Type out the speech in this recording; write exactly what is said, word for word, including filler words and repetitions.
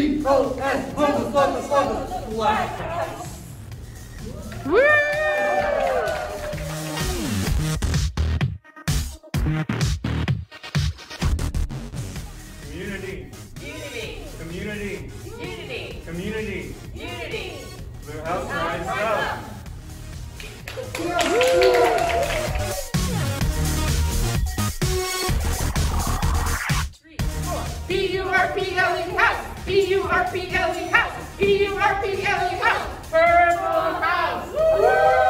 P O S, Purple Slugger Slugger, Black House. Woo! Community. Unity. Community. Unity. Community. Unity. Blue House rise up. P U R P L E house! P U R P L E house! P U R P L E house! Purple house!